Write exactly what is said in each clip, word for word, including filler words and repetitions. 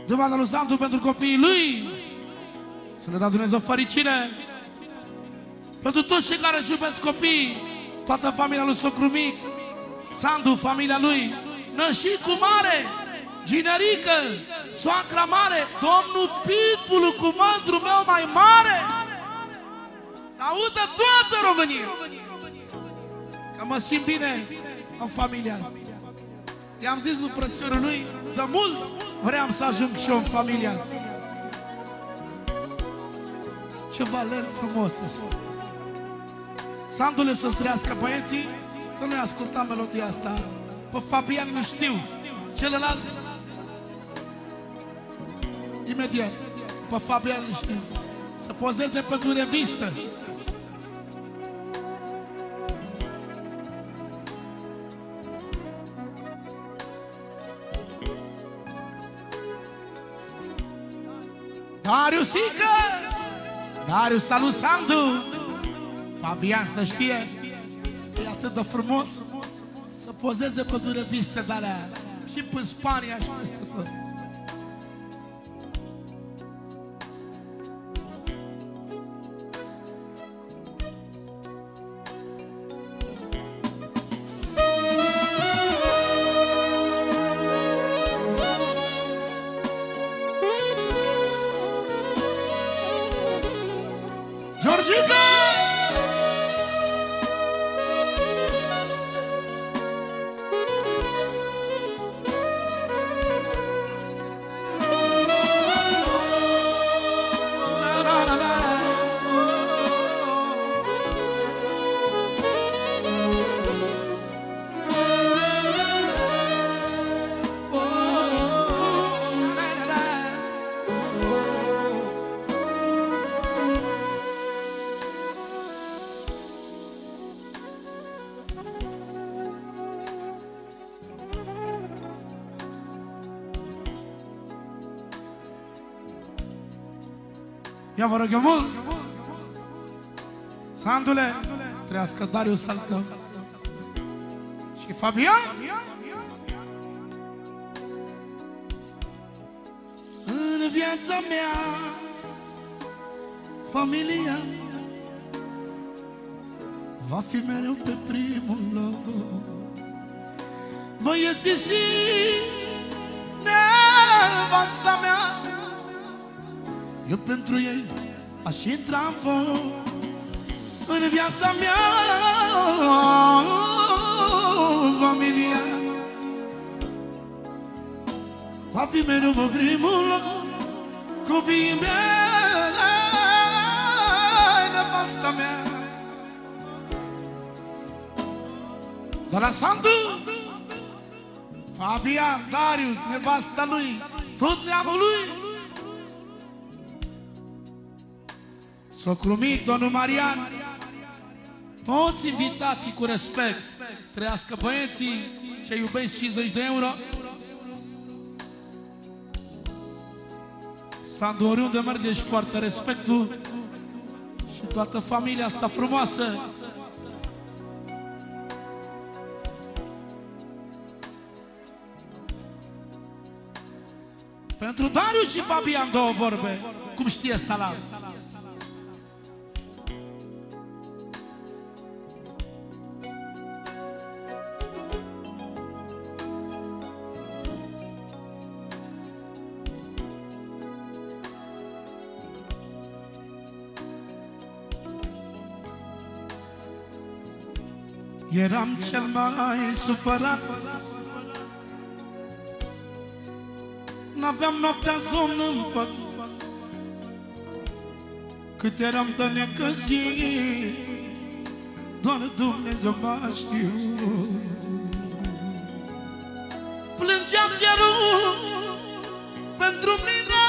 Dovada lui Sandu pentru copiii lui. Să le dea Dumnezeu fericire. Pentru toți cei care își iubesc copiii, toată familia lui socru mic, Sandu, familia lui, nășicu mare, ginerică, soacra mare, domnul Pitbulu cu mândru meu mai mare. Să audă toată România că mă simt bine în familia asta. I-am zis lui frățiorul lui, de mult vreau să ajung și eu în familia asta. Ce valent frumos așa. Sandule să-ți trăiască băieții, că nu-i ascultat melodia asta. Pe Fabian nu știu, celălalt imediat. Pe Fabian nu știu. Să pozeze pentru revistă. Dariusică! Darius, salut Sandu! Fabian să știe că e atât de frumos să pozeze pentru reviste de-alea și în Spania și peste tot. Georgica! Ia vă rog eu mult. Sandule, trăiască Darius al tău și Fabian. În viața mea, familia va fi mereu pe primul loc. Băieții și nevasta mea, eu pentru ei aș intra în foc. În viața mea, familia va fi mereu pe primul loc. Copiii mei, nevasta mea. De la Sandu, Fabian, Darius, nevasta lui, tot neamul lui. Socru mic, domnul Marian, toți invitații cu respect. Trăiască băieții ce iubesc cincizeci de euro. Sandu oriunde merge și poartă respectul. Și toată familia asta frumoasă. Pentru Darius și Fabian două vorbe, cum știe Salam. Eram cel mai supărat, n-aveam noaptea somn în pat, cât eram de necăzit, doar Dumnezeu mă știu. Plângeam cerul pentru mine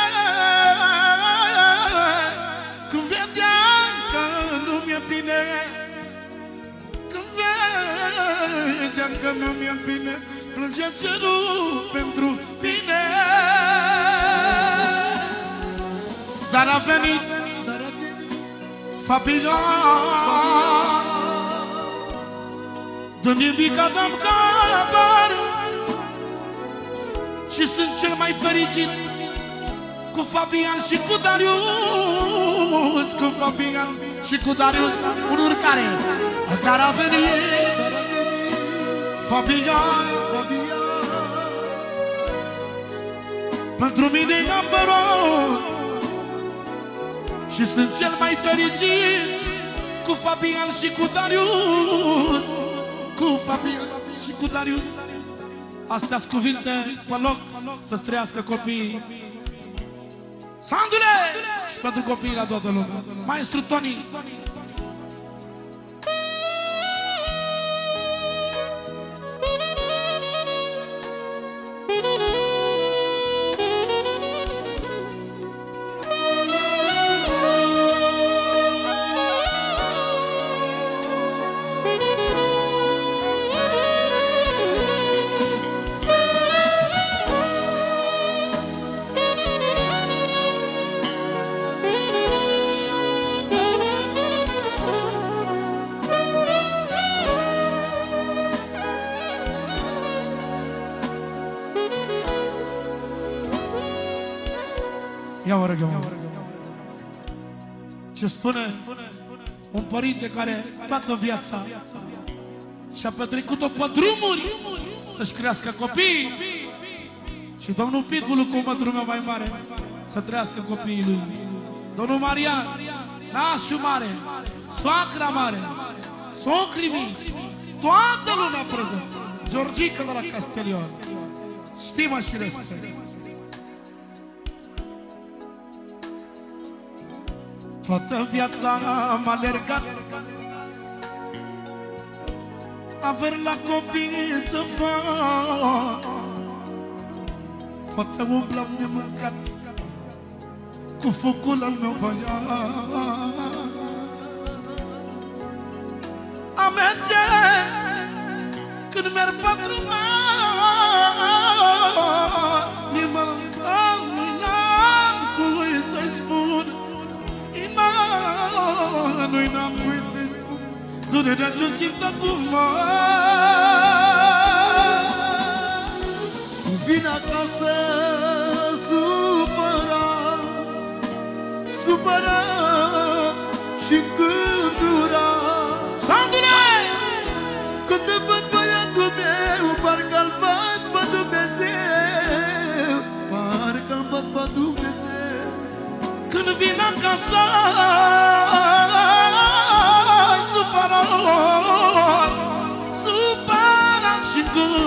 când vedeam că nu mi-e bine. Vedeam că nu mi-e bine, plângea cerul pentru mine. Dar a venit Fabian, de nimic n-am capat, Și sunt cel mai fericit cu Fabian și cu Darius. Cu Fabian și cu Darius. Un urcare care a venit Fabian pentru mine e number one. Și sunt cel mai fericit cu Fabian și cu Darius. Cu Fabian și cu Darius. Astea-s cuvinte, fă loc să-ți trăiască copiii. Sandule! Și pentru copiii la toată lumea. Maestru Tony. Ia o rugăm. Ce spune un părinte care toată viața și-a petrecut-o pe drumuri să-și crească copii. Și domnul Pitbull cu mătrul meu mai mare să trăiască copiii lui. Domnul Marian, nașul mare, soacra mare, socrii mici, toată lumea prezent. Georgica de la Castelion, stimă și respect. Toată viața am alergat, averi la copii să fac. Poate umblam nemâncat cu focul al meu băiat. Am înțeles când merg pe drumul, nimeni n-am cui să-i spun. Nu-i n-am cui să-i spun durerea ce-o simt acum. Vin acasă supărat, supărat și gândurat. Sandule! Când te văd băiatul meu, parcă-l văd pe Dumnezeu, parcă-l văd pe Dumnezeu. Când vin acasă supărat, supărat și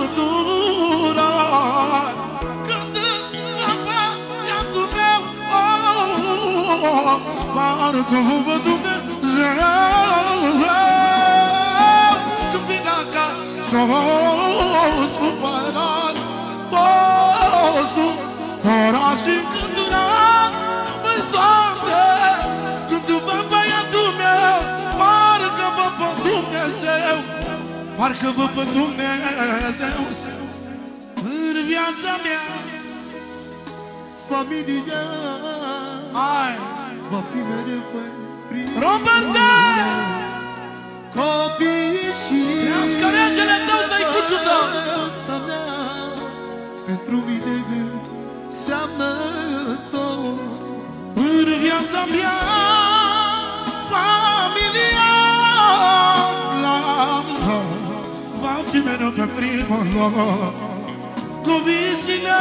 gândurat. Când văd băiatul meu, oh, parcă văd Dumnezeu. Când vin acasă supărat, oh, supărat și gândurat. Doamne, când văd băiatul meu, parcă văd pe Dumnezeu, parcă văd pe Dumnezeu. În viața mea familia ai va fi mereu pe primul Roberte! Copiii și Trească regele tău, tăicuțul tău! asta mea pentru mine înseamnă tot. În viața mea familia va fi mereu pe primul loc. Copiii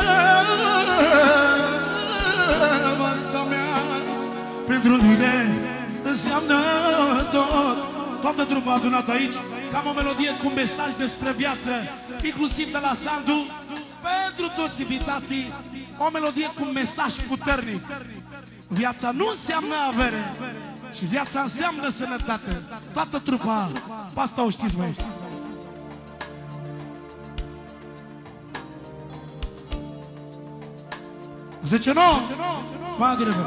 asta mea pentru mine înseamnă tot. Toată trupa adunată aici, am o melodie cu un mesaj despre viață, inclusiv de la Sandu, pentru toți invitații, o melodie cu un mesaj puternic. Viața nu înseamnă avere, și viața înseamnă sănătate. Toată trupa, pe asta o știți, băieți. zece nouă, mai devreme.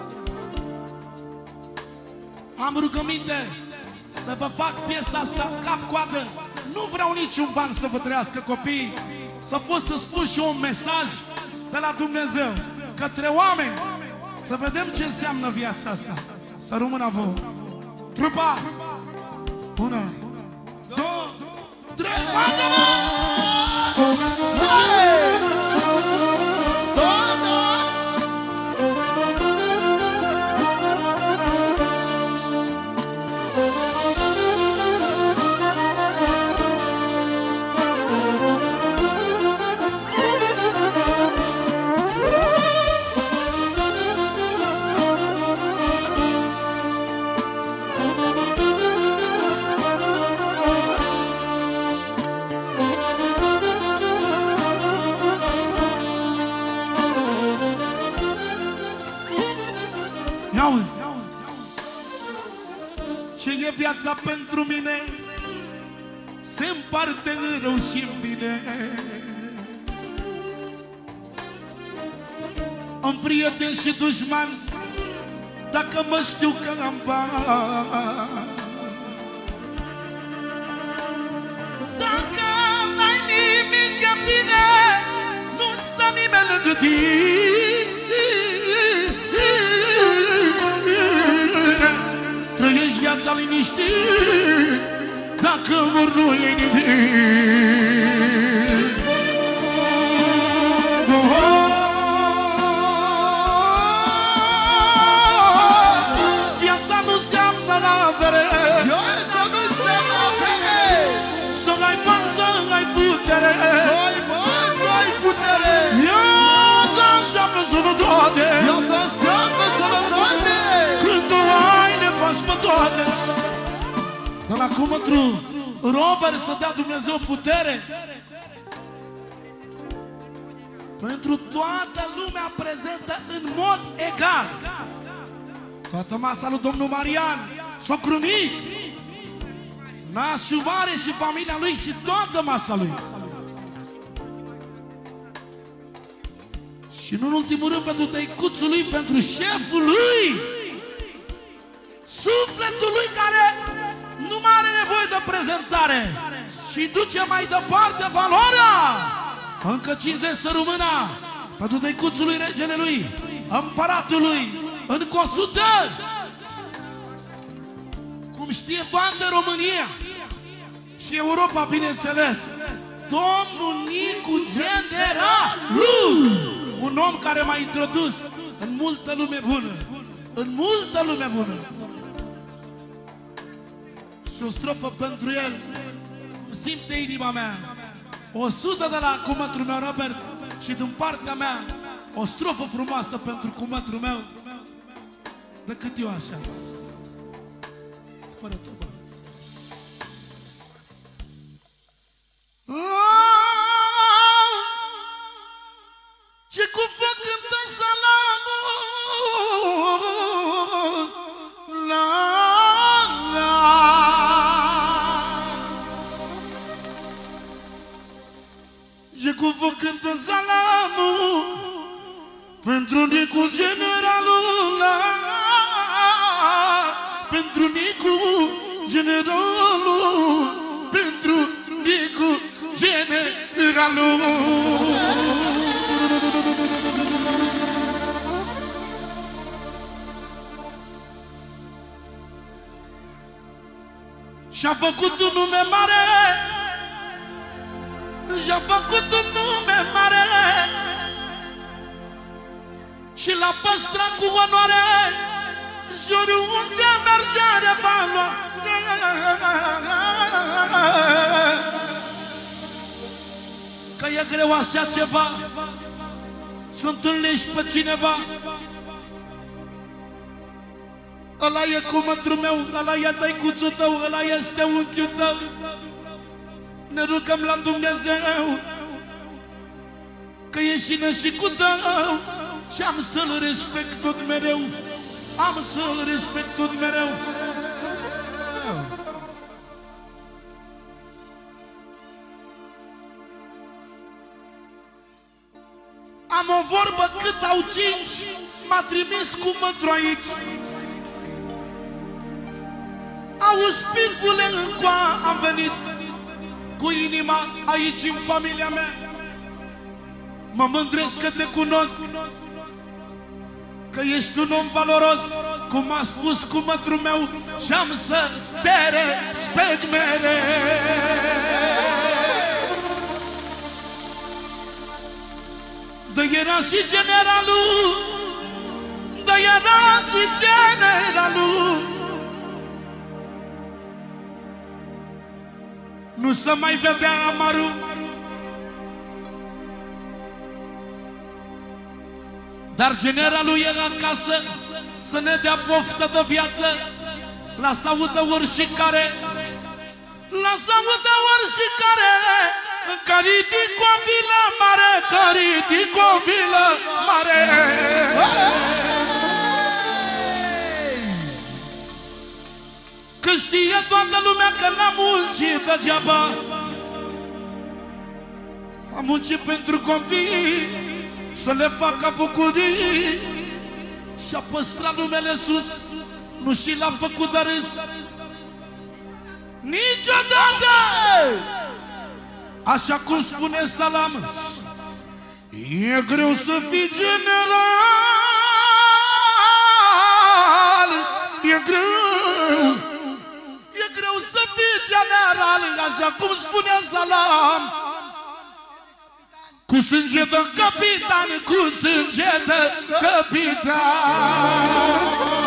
Am rugăminte să vă fac piesa asta cap-coadă. Nu vreau niciun ban să vă trăiască copiii, să pot să spun și un mesaj de la Dumnezeu către oameni, să vedem ce înseamnă viața asta. Să rămână vouă. Trupa! Una, două, trei, N-auzi? Ce e viața pentru mine se împarte în rău și în bine. Am prieteni și dușmani, dacă mă știu că am bani. Dacă n-ai nimic e bine, nu stă nimeni lângă tine. Trăiești viața liniștit, dacă mor nu e nimic. Viața nu înseamnă avere, Viața nu înseamnă avere, să ai bani, să ai putere, să ai bani, să ai putere. viața înseamnă sănătate, Viața înseamnă sănătate. când o ai le faci pe toate. Dar acum într-o Robert să dea Dumnezeu putere pentru toată lumea prezentă în mod egal. Toată masa lui domnul Marian, socru mic, nașul mare și familia lui și toată masa lui. Și nu în ultimul rând pentru tăicuțul lui, pentru șeful lui, sufletul lui care nu mai are nevoie de prezentare și duce mai departe valoarea. Încă cincizeci să rămână pentru tăicuțul lui, regele lui, împăratul lui, încă o sută. Cum știe toată România și Europa, bineînțeles, domnul Nicu Generalul, un om care m-a introdus în multă lume bună, în multă lume bună. Și o strofă pentru el, cum simte inima mea. O sută de la cumătrul meu Robert și din partea mea o strofă frumoasă pentru cumătrul meu, decât eu așa. Spără tu, bă. Ce cu foc cântă salamul la la. Ce cu foc cântă salamul pentru Nicu Generalul la. Pentru Nicu Generalul, pentru Nicu Generalul. Și-a făcut un nume mare, și-a făcut un nume mare și l-a păstrat cu onoare. Și oriunde mergea de valoare, că e greu așa ceva, să întâlnești pe cineva. Ăla e cumătrul meu, ăla e tăicuțul tău, ăla este unchiul tău. Ne rugăm la Dumnezeu că e și nășicul tău și am să-l respect tot mereu. Am să-l respect tot mereu. Am o vorbă cât au cinci, m-a trimis cu mătru aici. Auzi, pitbule, încoa am venit cu inima aici în familia mea. Mă mândresc că te cunosc, că ești un om valoros, cum a spus cu mătrul meu, și am să te respect mereu. Dă era și generalul, dă era și generalul. Nu se mai vedea amarul. Dar generalul e acasă să ne dea poftă de viață. Lasă audă oricare, lasă audă oricare, că ridic o vilă mare, că ridic o vilă mare. Că știe toată lumea că n-am muncit degeaba. Am muncit pentru copii, să le facă bucurii, și-a păstrat numele sus, nu și l-a făcut de râs niciodată. Așa cum spune Salam, e greu să fii general, e greu, e greu să fii general. Așa cum spune Salam, cu sânge de capitan, cu sânge de capitan.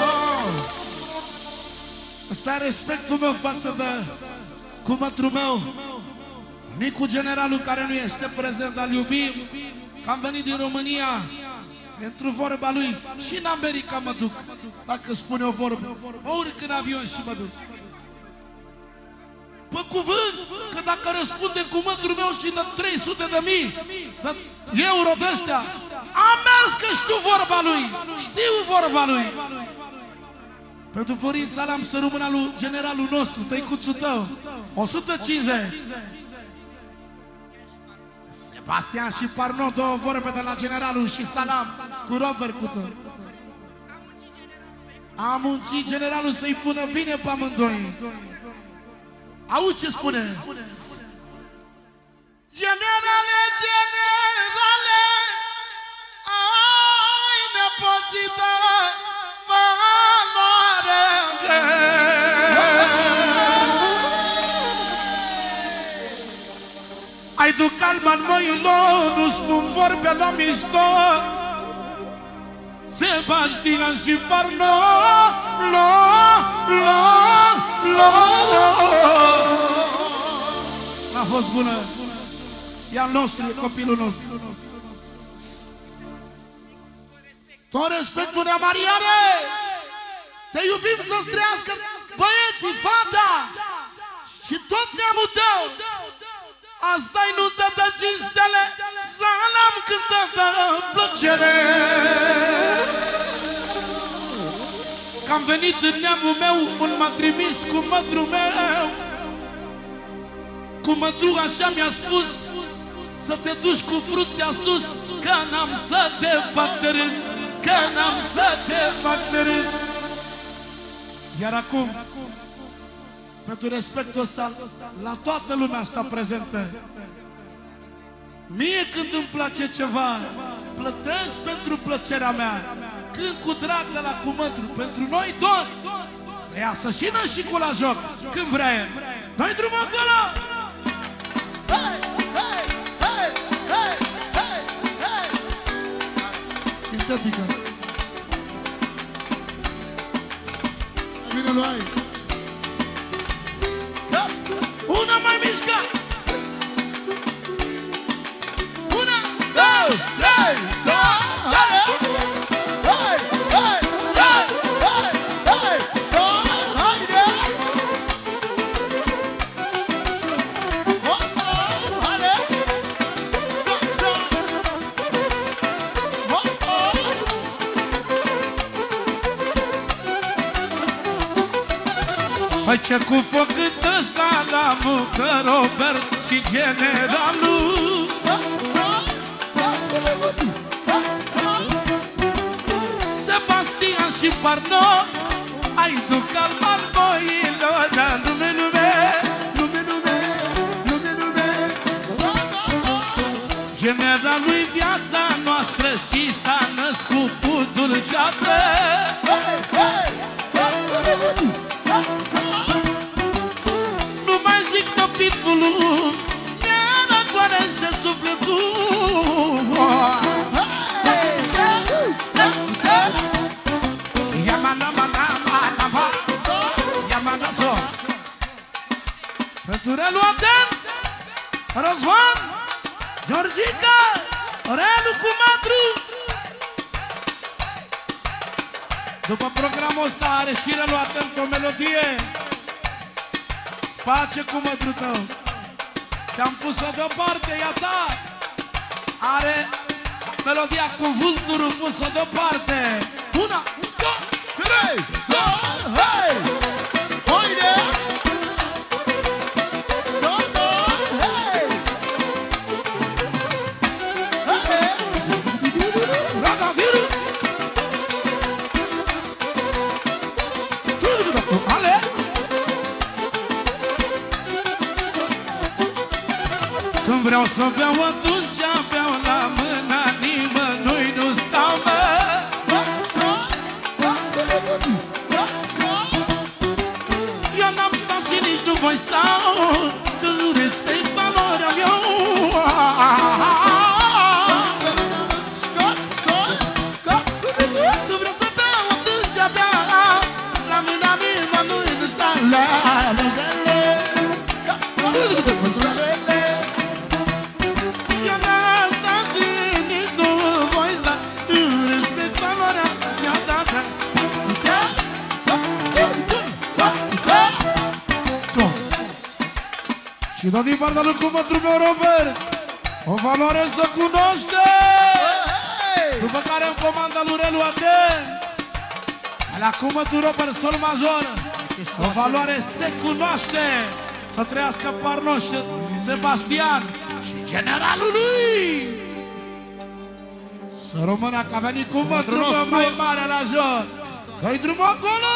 Ăsta e respectul meu față de cumătru meu, Nicu generalul, care nu este prezent, dar iubim, că am venit din România pentru vorba lui. Și în America mă duc, dacă spune o vorbă, mă urc în avion și mă duc. Pe cuvânt, că dacă răspunde cumătrul meu și de trei sute de mii de euro de ăștia, am mers, că știu vorba lui, știu vorba lui. Pentru Florin Salam să rămână lui generalul nostru, tăicuțul tău, o sută cincizeci. Sebastian și Parnot, două vorbe de la generalul și Salam cu Robert cu tău. A muncit generalul să-i pună bine pe amândoi. Auzi ce spune? Generale, generale, ai nepățită valoare. Ai du calma în măilor, nu spun vorbe la mișto. Sebastian și Parnot, lo, lo, lo. N-a fost bună. E al nostru, e copilul nostru. Tot respectul, Nea Mariane, te iubim să-ți trăiască băieții, fata și tot neamul tău. Asta-i nuntă de cinstele, Salam cântă de plăcere. Că am venit în neamul meu, un m-a trimis cu mătru meu. Cu mătru așa mi-a spus, să te duci cu fruntea sus, că n-am să te fac de râs, că n-am să te fac de râs. Iar acum, pentru respectul ăsta la toată lumea asta prezentă, mie când îmi place ceva, plătesc pentru plăcerea mea. Când cu drag de la cumătru, pentru noi toți, să iasă și noi și cu la joc, când vrea el. Dai drumul acolo! Hey, hey, hey, hey, hey, hey. Sintetică. Vine lui ai. Una mai mișcă! Una, două, trei, două, hai! Hai, hai, hai, hai, hai, două, haide! Oh, oh, haide! Sa, sa! Oh, oh! Hai ce cu foc cântă Salamul, că Robert și generalul Sebastian și Parnot, ai du calma în boilor, dar lume, lume, lume, lume, lume, lume. Generalul-i viața noastră și s-a născut cu dulceață. Nu mai zic de pitbull-ul, mi-arătoare-ți de sufletul. Pentru Relu Atent, Răzvan, Georgica, Relu cu Matru. După programul ăsta are și Relu Atent o melodie. Face cu mătru tău. Ți-am pus-o deoparte, ea ta. Are melodia cu vulturul pusă deoparte. Una, două, trei, două, hei! Haide! să beau atunci, beau la mâna, nimănui nu stau, mă. Eu n-am stat și nici nu voi stau, că nu respect valoarea mea. Tu vrei să beau atunci, beau la mâna, nimănui nu stau. La, la, la, la. Eu n-am stat și nici nu voi sta, nu respect valoarea mea, da, da. Și tot din partea lui cumătru meu Robert, o valoare să cunoaște. După care îmi comanda lui Relu Aten, la cumătru Robert sol major, o valoare se cunoaște. Să trăiască Parnoș, Sebastian și generalul lui. Să rămână că a venit cumătru meu mai mare la joc. Dă-i drumul acolo!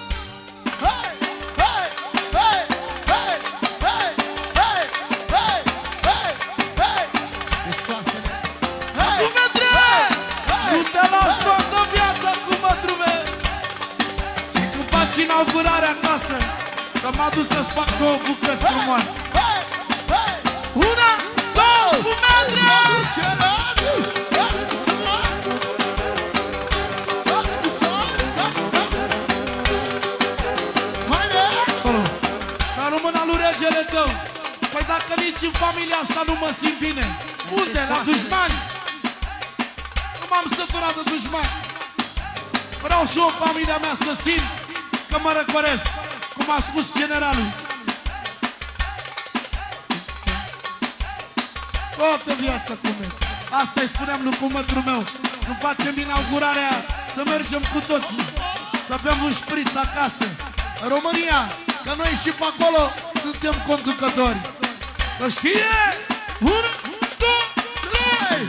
Inaugurarea acasă, să mă aduc să-ți fac două bucăți frumoase. Una, două, cu Medrea! Să rămână lui regele tău. Păi dacă nici în familia asta nu mă simt bine, unde? La dușmani? Nu m-am săturat de dușmani. Vreau și eu în familia mea să simt că mă răcoresc, cum a spus generalul. Toată viața cu mine. Asta îi spuneam lui cumătru meu. Nu facem inaugurarea, să mergem cu toții, să bem un șpriț acasă. În România, că noi și pe acolo suntem conducători. Să știe? Unu, două, trei,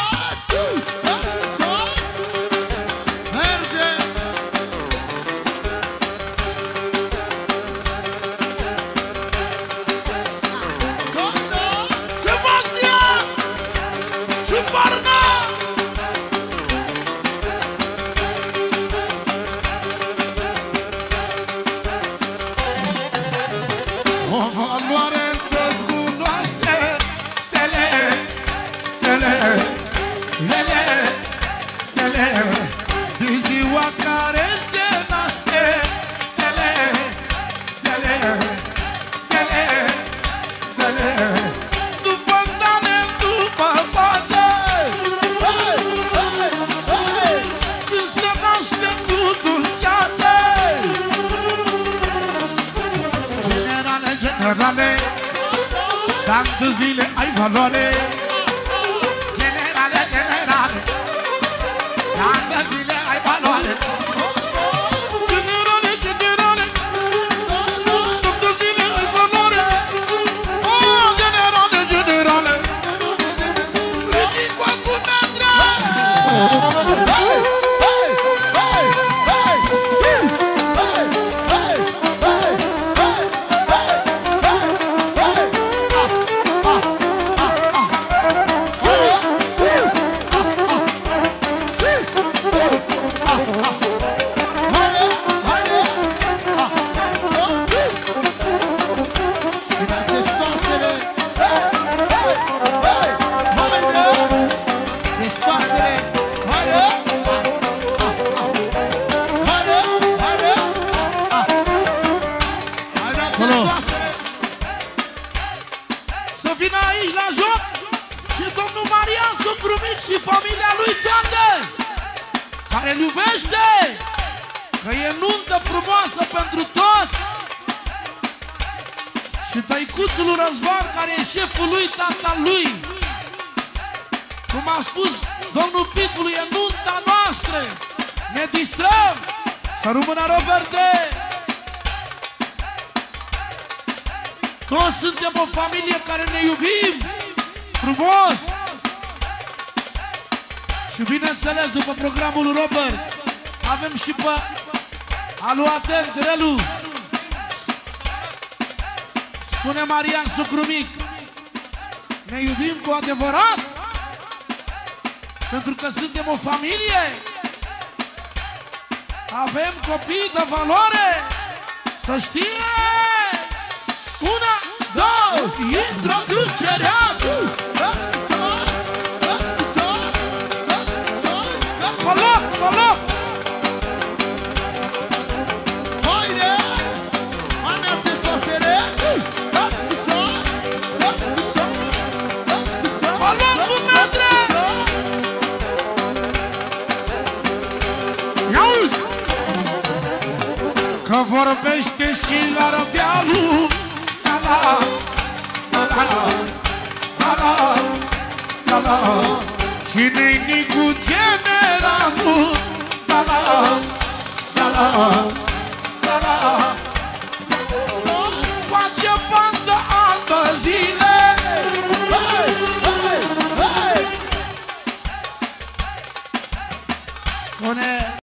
Tantă zile ai valoare, generale, generale. Tantă zile ai valoare, generale, generale. Tantă zile ai valoare, oh, generale, generale. Ridic-o cu Medrea. Să vină aici la joc și domnul Marian Sucrumic și familia lui toată, care îl iubește, că e nuntă frumoasă pentru toți. Și tăicuțul lui Răzvan, care e șeful lui, tata lui. Cum a spus domnul Picului, e nunta noastră, ne distrăm. Să rămână Roberte. Toți suntem o familie care ne iubim frumos. Și bineînțeles, după programul lui Robert, avem și pe alu Atent, Relu. Spune Marian Sucrumic, Ne iubim cu adevărat, pentru că suntem o familie. Avem copii de valoare. Să știe. Una, două, introducerea. Pe loc, pe loc. Că vorbește și arabealul. La la la la la la la. Cine-i Nicu generalul? La la la la la la. Face bandă altă zile. Spune